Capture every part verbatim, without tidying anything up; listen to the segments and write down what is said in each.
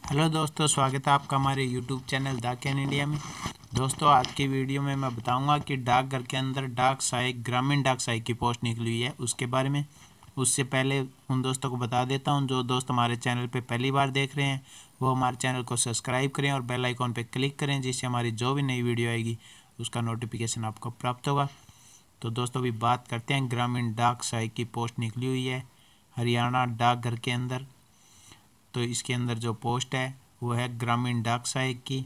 Hello दोस्तों, स्वागत है आपका हमारे YouTube channel Dak in India में। दोस्तों, आज की वीडियो में मैं बताऊंगा कि डाकघर के अंदर डाक सहायक ग्रामीण डाक सहायक की पोस्ट निकली हुई है उसके बारे में। उससे पहले उन दोस्तों को बता देता हूं, जो दोस्त हमारे चैनल पे पहली बार देख रहे हैं वो हमारे चैनल को सब्सक्राइब करें और बेल आइकॉन पर क्लिक करें, जिससे हमारी जो भी नई वीडियो आएगी उसका नोटिफिकेशन आपको प्राप्त होगा। तो दोस्तों, अभी बात करते हैं ग्रामीण डाक सहायक की पोस्ट निकली हुई है हरियाणा डाकघर के अंदर। तो इसके अंदर जो पोस्ट है वो है ग्रामीण डाक सहायक की,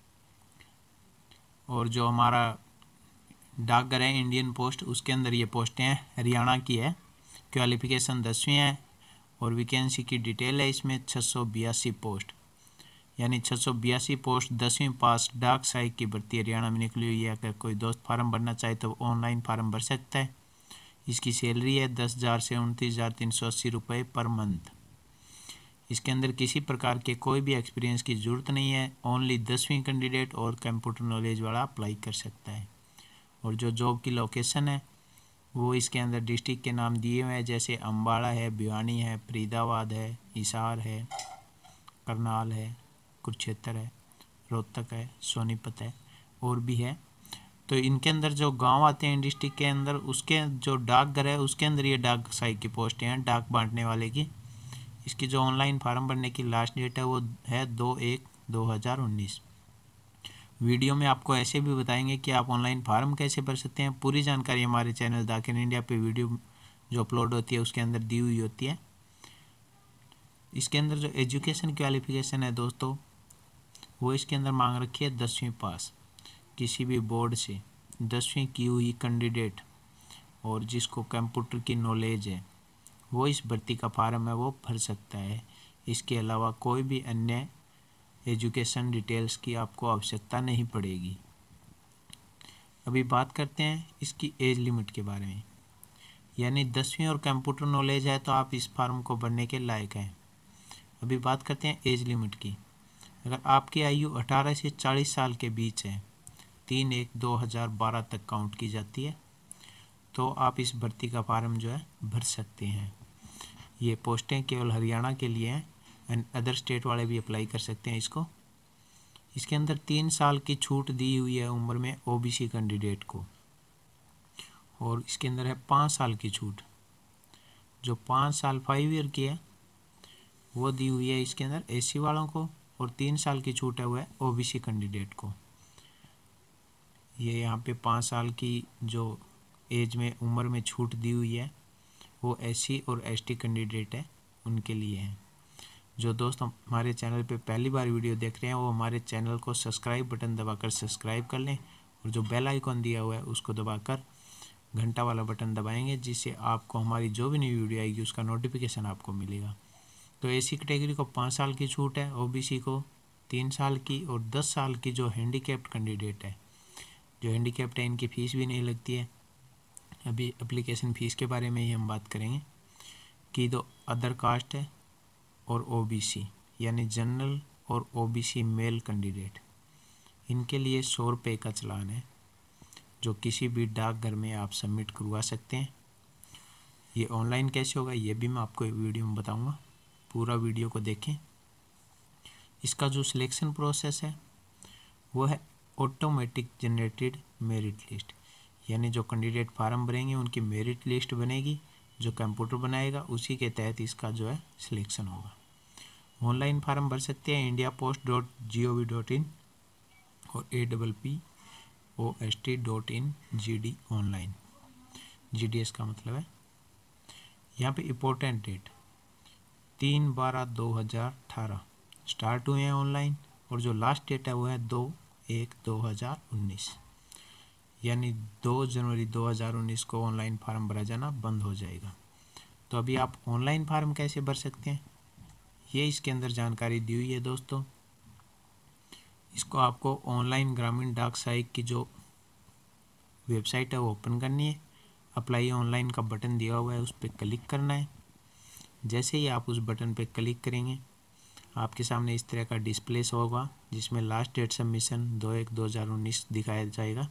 और जो हमारा डाकघर है इंडियन पोस्ट उसके अंदर ये पोस्टें हैं हरियाणा की है। क्वालिफिकेशन दसवीं है और वैकेंसी की डिटेल है इसमें छः सौ बयासी पोस्ट, यानी छः सौ बयासी पोस्ट दसवीं पास डाक सहायक की भर्ती हरियाणा में निकली हुई है। अगर कोई दोस्त फार्म भरना चाहे तो ऑनलाइन फार्म भर सकता है। इसकी सैलरी है दस हज़ार से उनतीस हज़ार तीन सौ अस्सी रुपये पर मंथ। इसके अंदर किसी प्रकार के कोई भी एक्सपीरियंस की ज़रूरत नहीं है, ओनली दसवीं कैंडिडेट और कंप्यूटर नॉलेज वाला अप्लाई कर सकता है। और जो जॉब की लोकेशन है वो इसके अंदर डिस्ट्रिक्ट के नाम दिए हुए हैं, जैसे अम्बाड़ा है, भिवानी है, फरीदाबाद है, हिसार है, करनाल है, कुरुक्षेत्र है, रोहतक है, सोनीपत है और भी है। तो इनके अंदर जो गांव आते हैं डिस्ट्रिक्ट के अंदर, उसके जो डाकघर है उसके अंदर ये डाक सहायक की पोस्टें हैं डाक बांटने वाले की। इसकी जो ऑनलाइन फार्म भरने की लास्ट डेट है वो है दो एक दो हज़ार उन्नीस। वीडियो में आपको ऐसे भी बताएंगे कि आप ऑनलाइन फार्म कैसे भर सकते हैं। पूरी जानकारी हमारे चैनल डाक इन इंडिया पे वीडियो जो अपलोड होती है उसके अंदर दी हुई होती है। इसके अंदर जो एजुकेशन क्वालिफिकेशन है दोस्तों, वो इसके अंदर मांग रखी है दसवीं पास किसी भी बोर्ड से, दसवीं की हुई कैंडिडेट और जिसको कंप्यूटर की नॉलेज है वो इस भर्ती का फार्म है वो भर सकता है। इसके अलावा कोई भी अन्य एजुकेशन डिटेल्स की आपको आवश्यकता नहीं पड़ेगी। अभी बात करते हैं इसकी एज लिमिट के बारे में, यानी दसवीं और कंप्यूटर नॉलेज है तो आप इस फार्म को भरने के लायक हैं। अभी बात करते हैं एज लिमिट की। अगर आपकी आयु अठारह से चालीस साल के बीच है, तीन एक दो हज़ार बारह तक काउंट की जाती है, तो आप इस भर्ती का फार्म जो है भर सकते हैं। ये पोस्टें केवल हरियाणा के लिए हैं एंड अदर स्टेट वाले भी अप्लाई कर सकते हैं इसको। इसके अंदर तीन साल की छूट दी हुई है उम्र में ओबीसी कैंडिडेट को, और इसके अंदर है पाँच साल की छूट। जो पाँच साल फाइव ईयर की है वो दी हुई है इसके अंदर एसी वालों को, और तीन साल की छूट है वो है ओबीसी कैंडिडेट को। ये यहाँ पे पाँच साल की जो एज में उम्र में छूट दी हुई है वो एससी और एसटी कैंडिडेट है उनके लिए है। जो दोस्त हमारे चैनल पे पहली बार वीडियो देख रहे हैं वो हमारे चैनल को सब्सक्राइब बटन दबाकर सब्सक्राइब कर लें, और जो बेल आइकॉन दिया हुआ है उसको दबाकर घंटा वाला बटन दबाएंगे, जिससे आपको हमारी जो भी नई वीडियो आएगी उसका नोटिफिकेशन आपको मिलेगा। तो एसी कैटेगरी को पाँच साल की छूट है, ओबीसी को तीन साल की, और दस साल की जो हैंडीकैप्ड कैंडिडेट है, जो हैंडीकैप्ड है इनकी फ़ीस भी नहीं लगती है। अभी एप्लीकेशन फ़ीस के बारे में ही हम बात करेंगे कि जो अदर कास्ट है और ओबीसी यानी जनरल और ओबीसी मेल कैंडिडेट, इनके लिए सौ रुपये का चलान है जो किसी भी डाकघर में आप सबमिट करवा सकते हैं। ये ऑनलाइन कैसे होगा ये भी मैं आपको वीडियो में बताऊंगा, पूरा वीडियो को देखें। इसका जो सिलेक्शन प्रोसेस है वो है ऑटोमेटिक जनरेटेड मेरिट लिस्ट, यानी जो कैंडिडेट फार्म भरेंगे उनकी मेरिट लिस्ट बनेगी, जो कंप्यूटर बनाएगा उसी के तहत इसका जो है सिलेक्शन होगा। ऑनलाइन फार्म भर सकते हैं India post dot G O V dot in और A double P O S T dot in G D online. G D S का मतलब है। यहाँ पे इम्पोर्टेंट डेट तीन बारह दो हज़ार अठारह स्टार्ट हुए हैं ऑनलाइन, और जो लास्ट डेट है वो है दो एक दो हज़ार उन्नीस, यानी दो जनवरी दो हज़ार उन्नीस को ऑनलाइन फार्म भरा जाना बंद हो जाएगा। तो अभी आप ऑनलाइन फार्म कैसे भर सकते हैं ये इसके अंदर जानकारी दी हुई है दोस्तों। इसको आपको ऑनलाइन ग्रामीण डाक सहायक की जो वेबसाइट है वो ओपन करनी है। अप्लाई ऑनलाइन का बटन दिया हुआ है, उस पर क्लिक करना है। जैसे ही आप उस बटन पर क्लिक करेंगे आपके सामने इस तरह का डिस्प्ले होगा, जिसमें लास्ट डेट सबमिशन दो एक दो हज़ार उन्नीस दिखाया जाएगा।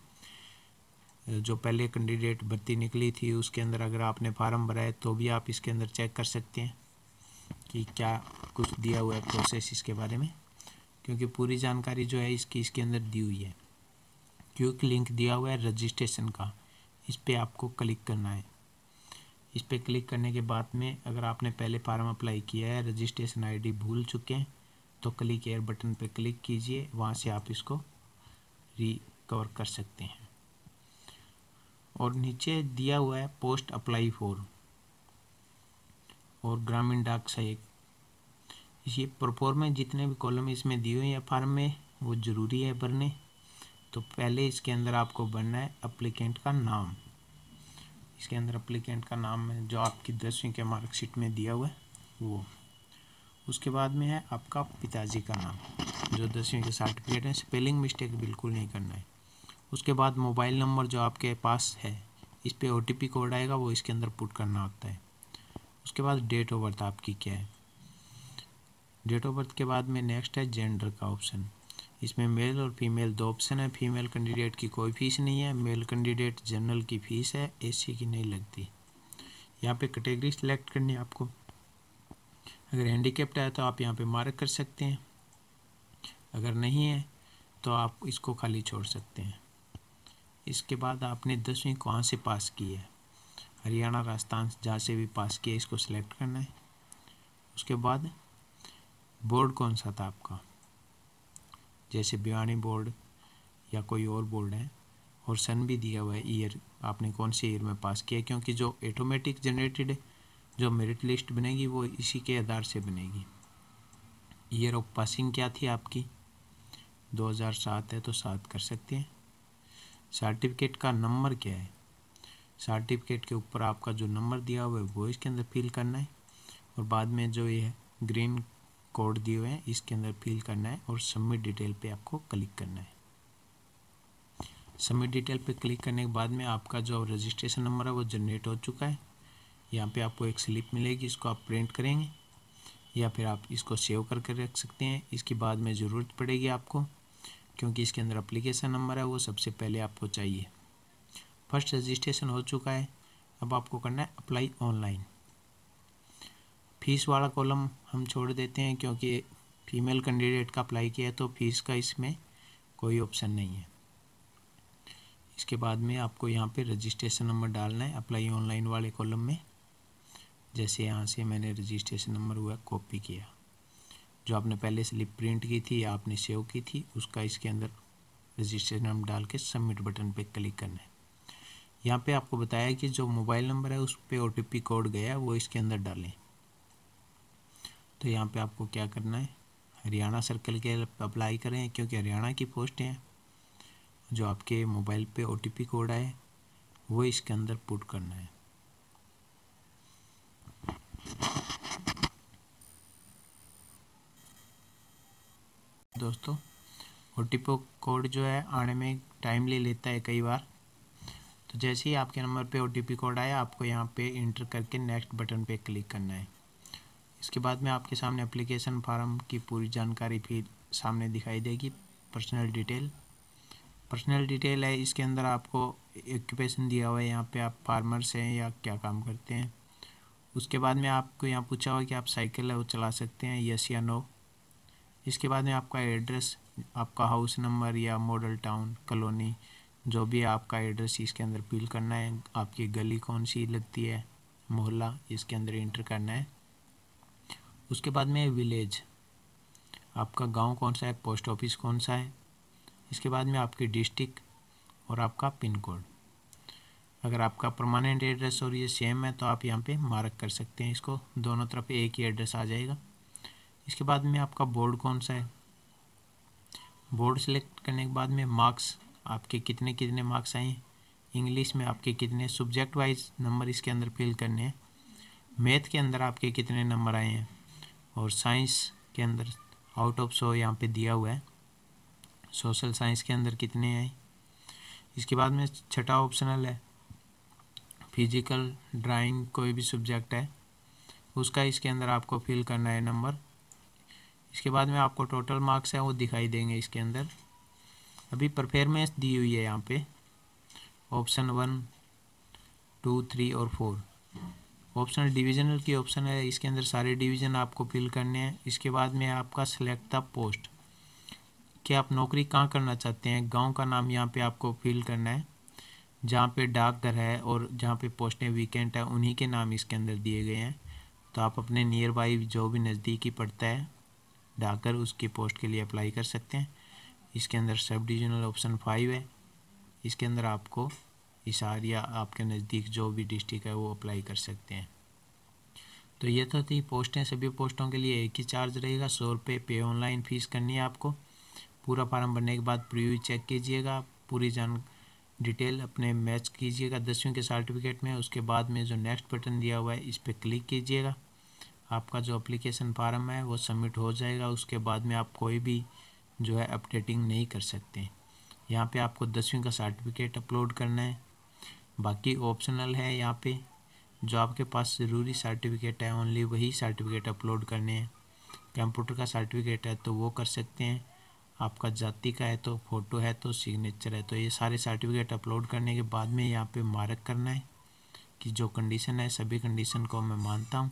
जो पहले कैंडिडेट भर्ती निकली थी उसके अंदर अगर आपने फार्म भरा है तो भी आप इसके अंदर चेक कर सकते हैं कि क्या कुछ दिया हुआ है प्रोसेस इसके बारे में, क्योंकि पूरी जानकारी जो है इसकी इसके अंदर दी हुई है। क्विक लिंक दिया हुआ है रजिस्ट्रेशन का, इस पर आपको क्लिक करना है। इस पर क्लिक करने के बाद में अगर आपने पहले फॉर्म अप्लाई किया है, रजिस्ट्रेशन आईडी भूल चुके हैं, तो क्लिक एयर बटन पर क्लिक कीजिए, वहाँ से आप इसको रिकवर कर सकते हैं। और नीचे दिया हुआ है पोस्ट अप्लाई फॉर और ग्रामीण डाक सहायक, ये प्रोफॉर्मा में जितने भी कॉलम इसमें दिए हुए हैं फॉर्म में वो ज़रूरी है भरने। तो पहले इसके अंदर आपको भरना है अप्लीकेंट का नाम। इसके अंदर अप्लीकेंट का नाम है जो आपकी दसवीं के मार्कशीट में दिया हुआ है वो। उसके बाद में है आपका पिताजी का नाम जो दसवीं के सर्टिफिकेट है, स्पेलिंग मिस्टेक बिल्कुल नहीं करना है। उसके बाद मोबाइल नंबर जो आपके पास है, इस पर ओ टी पी कोड आएगा, वो इसके अंदर पुट करना होता है। उसके बाद डेट ऑफ बर्थ आपकी क्या है। डेट ऑफ बर्थ के बाद में नेक्स्ट है जेंडर का ऑप्शन। इसमें मेल और फीमेल दो ऑप्शन है। फीमेल कैंडिडेट की कोई फीस नहीं है, मेल कैंडिडेट जनरल की फ़ीस है, एसी की नहीं लगती। यहाँ पे कैटेगरी सिलेक्ट करनी है आपको। अगर हैंडीकैप्ड है तो आप यहाँ पे मार्क कर सकते हैं, अगर नहीं है तो आप इसको खाली छोड़ सकते हैं। इसके बाद आपने दसवीं कहाँ से पास की है, हरियाणा राजस्थान जहाँ से भी पास किया इसको सिलेक्ट करना है। उसके बाद बोर्ड कौन सा था आपका, जैसे भिवानी बोर्ड या कोई और बोर्ड है, और सन भी दिया हुआ है, ईयर आपने कौन से ईयर में पास किया, क्योंकि जो ऑटोमेटिक जनरेटेड जो मेरिट लिस्ट बनेगी वो इसी के आधार से बनेगी। ईयर ऑफ पासिंग क्या थी आपकी, दो हज़ार सात है तो सात कर सकते हैं। सर्टिफिकेट का नंबर क्या है, सर्टिफिकेट के ऊपर आपका जो नंबर दिया हुआ है वो इसके अंदर फिल करना है, और बाद में जो ये ग्रीन कोड दिए हुए हैं इसके अंदर फिल करना है, और सबमिट डिटेल पे आपको क्लिक करना है। सबमिट डिटेल पे क्लिक करने के बाद में आपका जो रजिस्ट्रेशन नंबर है वो जनरेट हो चुका है। यहाँ पे आपको एक स्लिप मिलेगी, इसको आप प्रिंट करेंगे या फिर आप इसको सेव करके रख सकते हैं। इसकी बाद में ज़रूरत पड़ेगी आपको, क्योंकि इसके अंदर एप्लीकेशन नंबर है वो सबसे पहले आपको चाहिए। फर्स्ट रजिस्ट्रेशन हो चुका है, अब आपको करना है अप्लाई ऑनलाइन। फीस वाला कॉलम हम छोड़ देते हैं, क्योंकि फीमेल कैंडिडेट का अप्लाई किया है तो फीस का इसमें कोई ऑप्शन नहीं है। इसके बाद में आपको यहाँ पे रजिस्ट्रेशन नंबर डालना है अप्लाई ऑनलाइन वाले कॉलम में। जैसे यहाँ से मैंने रजिस्ट्रेशन नंबर हुआ कॉपी किया, जो आपने पहले स्लिप प्रिंट की थी या आपने सेव की थी उसका इसके अंदर रजिस्ट्रेशन नंबर डाल के सबमिट बटन पे क्लिक करना है। यहाँ पे आपको बताया कि जो मोबाइल नंबर है उस पर ओ टी पी कोड गया है वो इसके अंदर डालें। तो यहाँ पे आपको क्या करना है, हरियाणा सर्कल के अप्लाई करें, क्योंकि हरियाणा की पोस्ट है। जो आपके मोबाइल पे ओ टी पी कोड आए वो इसके अंदर पुट करना है। दोस्तों ओ टी पी कोड जो है आने में टाइम ले लेता है कई बार, तो जैसे ही आपके नंबर पे ओ टी पी कोड आया आपको यहाँ पे इंटर करके नेक्स्ट बटन पे क्लिक करना है। इसके बाद में आपके सामने एप्लीकेशन फॉर्म की पूरी जानकारी फिर सामने दिखाई देगी। पर्सनल डिटेल पर्सनल डिटेल है, इसके अंदर आपको ऑक्यूपेशन दिया हुआ है, यहाँ पे आप फार्मर्स हैं या क्या काम करते हैं। उसके बाद में आपको यहाँ पूछा हुआ कि आप साइकिल है वो चला सकते हैं, यस या नो। इसके बाद में आपका एड्रेस, आपका हाउस नंबर या मॉडल टाउन कॉलोनी जो भी आपका एड्रेस इसके अंदर फिल करना है। आपकी गली कौन सी लगती है, मोहल्ला इसके अंदर इंटर करना है। उसके बाद में विलेज, आपका गांव कौन सा है, पोस्ट ऑफिस कौन सा है। इसके बाद में आपकी डिस्ट्रिक्ट और आपका पिन कोड। अगर आपका परमानेंट एड्रेस और ये सेम है तो आप यहाँ पे मार्क कर सकते हैं, इसको दोनों तरफ एक ही एड्रेस आ जाएगा। इसके बाद में आपका बोर्ड कौन सा है, बोर्ड सेलेक्ट करने के बाद में मार्क्स आपके कितने कितने मार्क्स आए, इंग्लिश में आपके कितने, सब्जेक्ट वाइज नंबर इसके अंदर फिल करने हैं। मैथ के अंदर आपके कितने नंबर आए हैं, और साइंस के अंदर आउट ऑफ सौ यहाँ पे दिया हुआ है, सोशल साइंस के अंदर कितने हैं। इसके बाद में छठा ऑप्शनल है, फिजिकल ड्राइंग कोई भी सब्जेक्ट है उसका इसके अंदर आपको फिल करना है नंबर। इसके बाद में आपको टोटल मार्क्स है वो दिखाई देंगे इसके अंदर। अभी परफॉर्मेंस दी हुई है यहाँ पे ऑप्शन वन टू थ्री और फोर। ऑप्शनल डिविजनल की ऑप्शन है, इसके अंदर सारे डिवीज़न आपको फिल करने हैं। इसके बाद में आपका सिलेक्ट द पोस्ट, कि आप नौकरी कहाँ करना चाहते हैं। गांव का नाम यहाँ पे आपको फिल करना है, जहाँ पे डाकघर है और जहाँ पे पोस्टें वीकेंट है उन्हीं के नाम इसके अंदर दिए गए हैं। तो आप अपने नियर बाई जो भी नज़दीकी पड़ता है डाकघर, उसकी पोस्ट के लिए अप्लाई कर सकते हैं। इसके अंदर सब डिविजनल ऑप्शन फाइव है, इसके अंदर आपको हिसार या आपके नज़दीक जो भी डिस्ट्रिक्ट है वो अप्लाई कर सकते हैं। तो ये तो थी पोस्टें। सभी पोस्टों के लिए एक ही चार्ज रहेगा, सौ रुपये पे ऑनलाइन फ़ीस करनी है आपको। पूरा फार्म भरने के बाद प्रीव्यू चेक कीजिएगा, पूरी जान डिटेल अपने मैच कीजिएगा दसवीं के सर्टिफिकेट में। उसके बाद में जो नेक्स्ट बटन दिया हुआ है इस पर क्लिक कीजिएगा, आपका जो एप्लीकेशन फार्म है वो सबमिट हो जाएगा। उसके बाद में आप कोई भी जो है अपडेटिंग नहीं कर सकते। यहाँ पे आपको दसवीं का सर्टिफिकेट अपलोड करना है, बाकी ऑप्शनल है। यहाँ पे जो आपके पास ज़रूरी सर्टिफिकेट है ओनली वही सर्टिफिकेट अपलोड करने हैं। कंप्यूटर का सर्टिफिकेट है तो वो कर सकते हैं, आपका जाति का है तो फ़ोटो है तो सिग्नेचर है, तो ये सारे सर्टिफिकेट अपलोड करने के बाद में यहाँ पे मार्क करना है कि जो कंडीशन है सभी कंडीशन को मैं मानता हूँ,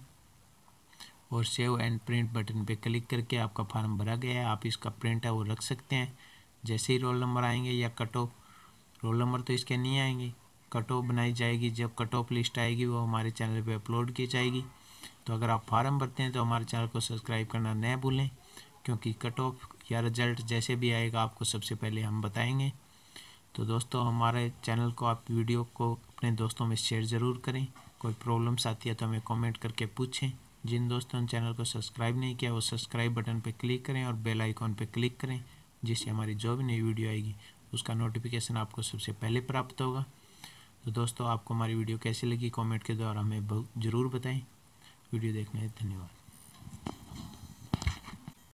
और सेव एंड प्रिंट बटन पे क्लिक करके आपका फार्म भरा गया है। आप इसका प्रिंट है वो रख सकते हैं। जैसे ही रोल नंबर आएंगे या कट ऑफ, रोल नंबर तो इसके नहीं आएंगे, कट ऑफ बनाई जाएगी। जब कट ऑफ लिस्ट आएगी वो हमारे चैनल पे अपलोड की जाएगी। तो अगर आप फार्म भरते हैं तो हमारे चैनल को सब्सक्राइब करना न भूलें, क्योंकि कट ऑफ या रिजल्ट जैसे भी आएगा आपको सबसे पहले हम बताएंगे। तो दोस्तों हमारे चैनल को आप वीडियो को अपने दोस्तों में शेयर ज़रूर करें। कोई प्रॉब्लम्स आती है तो हमें कमेंट करके पूछें। जिन दोस्तों ने चैनल को सब्सक्राइब नहीं किया वो सब्सक्राइब बटन पर क्लिक करें और बेल आइकॉन पर क्लिक करें, जिससे हमारी जो भी नई वीडियो आएगी उसका नोटिफिकेशन आपको सबसे पहले प्राप्त होगा। तो दोस्तों आपको हमारी वीडियो कैसी लगी कमेंट के द्वारा हमें ज़रूर बताएं। वीडियो देखने धन्यवाद।